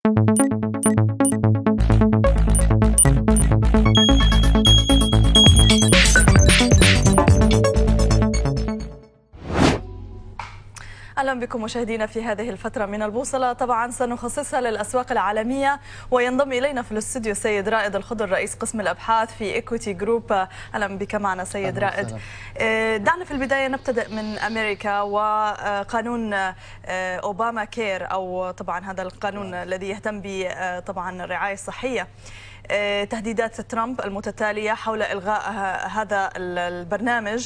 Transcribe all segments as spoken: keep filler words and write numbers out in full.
أهلا بكم مشاهدينا في هذه الفترة من البوصلة. طبعا سنخصصها للأسواق العالمية، وينضم إلينا في الاستوديو سيد رائد الخضر رئيس قسم الأبحاث في إيكويتي جروب. أهلا بك معنا سيد رائد. دعنا في البداية نبتدأ من أمريكا وقانون أوباما كير، أو طبعا هذا القانون الذي يهتم ب طبعا الرعاية الصحية. تهديدات ترامب المتتالية حول إلغاء هذا البرنامج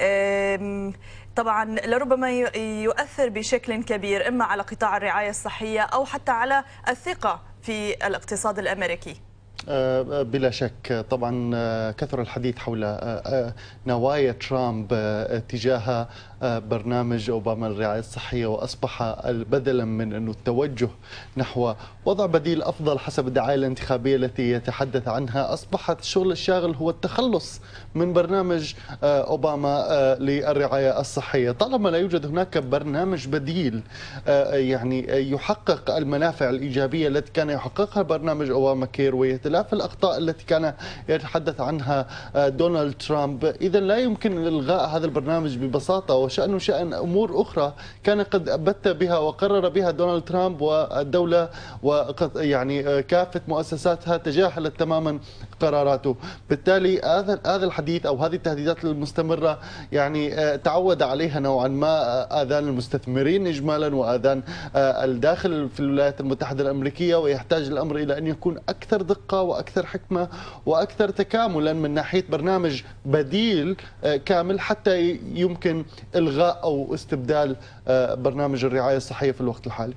طبعا لربما يؤثر بشكل كبير إما على قطاع الرعاية الصحية أو حتى على الثقة في الاقتصاد الأمريكي. بلا شك طبعا كثر الحديث حول نوايا ترامب تجاه برنامج أوباما للرعاية الصحية، وأصبح بدلا من أنه التوجه نحو وضع بديل أفضل حسب الدعاية الانتخابية التي يتحدث عنها، أصبحت الشغل الشاغل هو التخلص من برنامج أوباما للرعاية الصحية. طالما لا يوجد هناك برنامج بديل يعني يحقق المنافع الإيجابية التي كان يحققها برنامج أوباما كير ويتلافى الأخطاء التي كان يتحدث عنها دونالد ترامب، إذا لا يمكن إلغاء هذا البرنامج ببساطة، وشأنه شأن أمور أخرى كان قد أبت بها وقرر بها دونالد ترامب، والدولة وقد يعني كافة مؤسساتها تجاهلت تماما قراراته. بالتالي هذا هذا الحديث أو هذه التهديدات المستمرة يعني تعود عليها نوعا ما آذان المستثمرين إجمالا وآذان الداخل في الولايات المتحدة الأمريكية، ويحتاج الأمر إلى أن يكون أكثر دقة وأكثر حكمة وأكثر تكاملا من ناحية برنامج بديل كامل حتى يمكن إلغاء أو استبدال برنامج الرعاية الصحية في الوقت الحالي.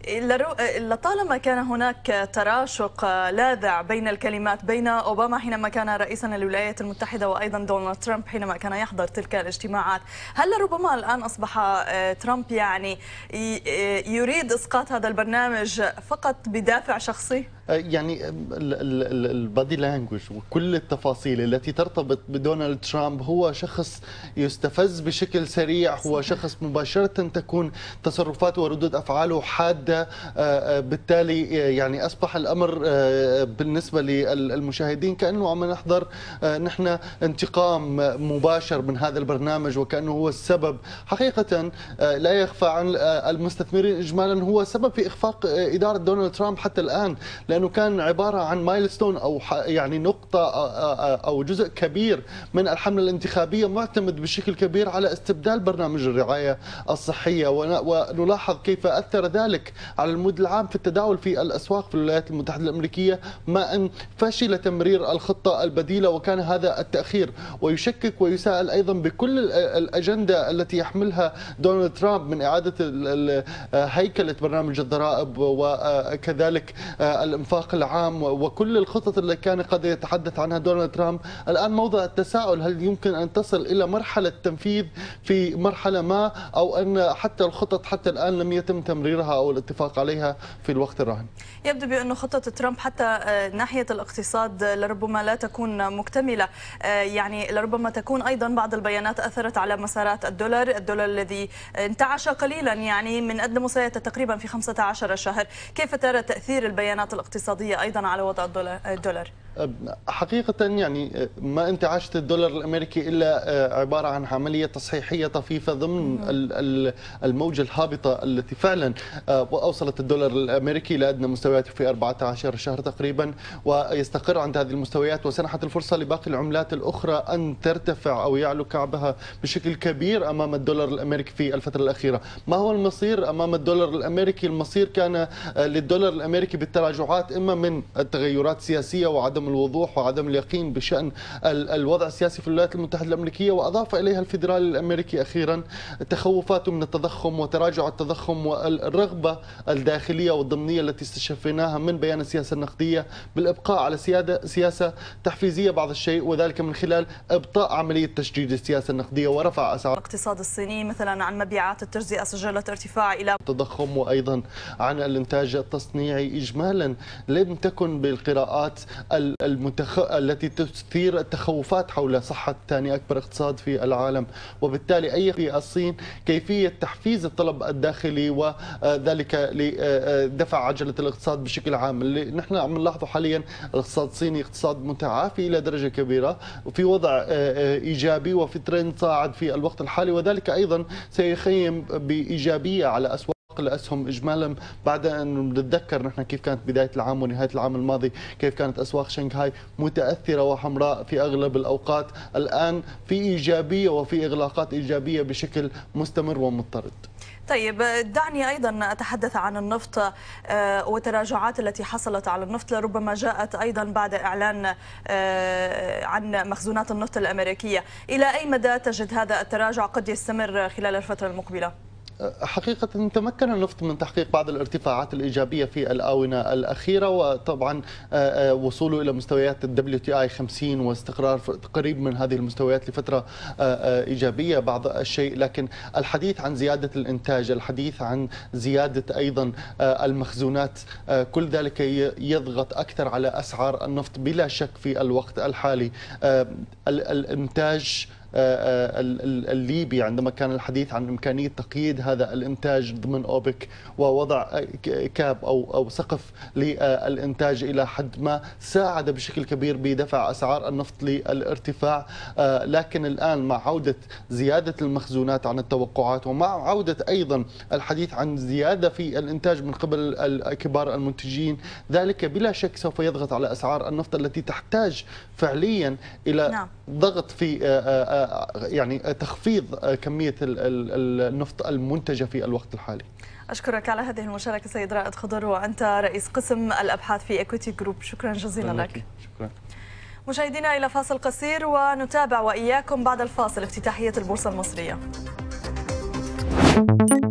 لطالما كان هناك تراشق لاذع بين الكلمات بين أوباما حينما كان رئيسا للولايات المتحدة وأيضا دونالد ترامب حينما كان يحضر تلك الاجتماعات، هل ربما الآن أصبح ترامب يعني يريد إسقاط هذا البرنامج فقط بدافع شخصي؟ يعني البادي لانجوج وكل التفاصيل التي ترتبط بدونالد ترامب، هو شخص يستفز بشكل سريع، هو شخص مباشرة تكون تصرفاته وردود أفعاله حادة. بالتالي يعني أصبح الأمر بالنسبة للمشاهدين كأنه عم نحضر نحن انتقام مباشر من هذا البرنامج، وكأنه هو السبب. حقيقة لا يخفى عن المستثمرين إجمالا هو سبب في إخفاق إدارة دونالد ترامب حتى الآن، لأنه كان عبارة عن مايلستون أو يعني نقطة أو جزء كبير من الحملة الانتخابية معتمد بشكل كبير على استبدال برنامج الرعاية الصحية، ونلاحظ كيف أثر ذلك على المدى العام في التداول في الأسواق في الولايات المتحدة الأمريكية، ما أن فشل تمرير الخطة البديلة، وكان هذا التأخير ويشكك ويساءل أيضا بكل الأجندة التي يحملها دونالد ترامب من إعادة هيكلة برنامج الضرائب وكذلك الانفاق العام وكل الخطط اللي كان قد يتحدث عنها دونالد ترامب. الآن موضع التساؤل، هل يمكن أن تصل إلى مرحلة تنفيذ في مرحلة ما، أو أن حتى الخطط حتى الآن لم يتم تمريرها أو الاتفاق عليها في الوقت الراهن؟ يبدو بأن خطة ترامب حتى ناحية الاقتصاد لربما لا تكون مكتملة، يعني لربما تكون أيضا بعض البيانات أثرت على مسارات الدولار الدولار الذي انتعش قليلا يعني من أدنى مستوياته تقريبا في خمسة عشر شهر. كيف ترى تأثير البيانات الاقتصادية أيضا على وضع الدولار؟ حقيقة يعني ما انتعاشة الدولار الأمريكي إلا عبارة عن عملية تصحيحية طفيفة ضمن الموجة الهابطة التي فعلا أوصلت الدولار الأمريكي لأدنى مستوياته في أربعة عشر شهر تقريبا، ويستقر عند هذه المستويات، وسنحت الفرصة لباقي العملات الأخرى أن ترتفع أو يعلو كعبها بشكل كبير أمام الدولار الأمريكي في الفترة الأخيرة. ما هو المصير أمام الدولار الأمريكي؟ المصير كان للدولار الأمريكي بالتراجعات إما من التغيرات السياسية وعدم الوضوح وعدم اليقين بشأن الوضع السياسي في الولايات المتحدة الأمريكية، وأضاف إليها الفيدرالي الأمريكي أخيرا تخوفاته من التضخم وتراجع التضخم والرغبة الداخلية والضمنية التي استشفيناها من بيان السياسة النقدية بالإبقاء على سياسة تحفيزية بعض الشيء، وذلك من خلال إبطاء عملية تشديد السياسة النقدية ورفع أسعار. الاقتصاد الصيني مثلا عن مبيعات التجزئة سجلت ارتفاع إلى التضخم، وأيضا عن الإنتاج التصنيعي إجمالا لم تكن بالقراءات المتخ... التي تثير التخوفات حول صحة ثاني أكبر اقتصاد في العالم، وبالتالي أي في الصين كيفية تحفيز الطلب الداخلي وذلك لدفع عجلة الاقتصاد بشكل عام. اللي نحن عم نلاحظه حاليا الاقتصاد الصيني اقتصاد متعافي إلى درجة كبيرة وفي وضع إيجابي وفي ترند صاعد في الوقت الحالي، وذلك أيضا سيخيم بإيجابية على أسواق الاسهم اجمالا، بعد ان نتذكر نحن كيف كانت بدايه العام ونهايه العام الماضي، كيف كانت اسواق شنغهاي متاثره وحمراء في اغلب الاوقات. الان في ايجابيه وفي اغلاقات ايجابيه بشكل مستمر ومضطرد. طيب دعني أيضا أتحدث عن النفط والتراجعات التي حصلت على النفط، ربما جاءت أيضا بعد إعلان عن مخزونات النفط الأمريكية. إلى أي مدى تجد هذا التراجع قد يستمر خلال الفترة المقبلة؟ حقيقة تمكن النفط من تحقيق بعض الارتفاعات الإيجابية في الآونة الأخيرة، وطبعا وصوله إلى مستويات ال دبليو تي آي خمسين واستقرار قريب من هذه المستويات لفترة إيجابية بعض الشيء. لكن الحديث عن زيادة الإنتاج، الحديث عن زيادة أيضا المخزونات، كل ذلك يضغط أكثر على أسعار النفط بلا شك في الوقت الحالي. الإنتاج الليبي عندما كان الحديث عن إمكانية تقييد هذا الإنتاج ضمن أوبك ووضع كاب أو أو سقف للإنتاج إلى حد ما، ساعد بشكل كبير بدفع أسعار النفط للارتفاع. لكن الآن مع عودة زيادة المخزونات عن التوقعات ومع عودة أيضا الحديث عن زيادة في الإنتاج من قبل كبار المنتجين، ذلك بلا شك سوف يضغط على أسعار النفط التي تحتاج فعليا إلى نعم. ضغط في يعني تخفيض كمية النفط المنتجة في الوقت الحالي. أشكرك على هذه المشاركة سيد رائد خضر، وأنت رئيس قسم الأبحاث في إيكويتي جروب. شكرا جزيلا لك. شكرا. مشاهدينا إلى فاصل قصير ونتابع وإياكم بعد الفاصل افتتاحية البورصة المصرية.